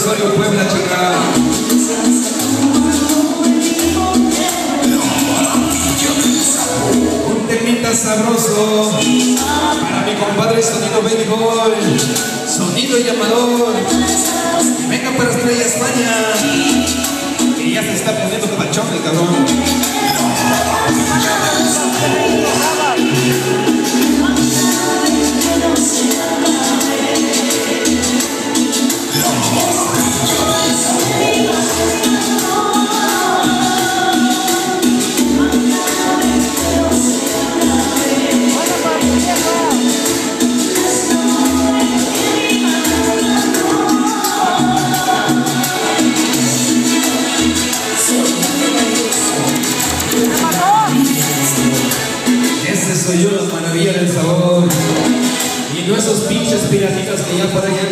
Osorio, Puebla, chica. Un temita sabroso para mi compadre Sonido Baby Boy, Sonido Llamador. Venga para Estrella España, que ya se está poniendo pachón el cabrón. Soy yo, las maravillas del sabor. Y no esos pinches piratitas que ya por allá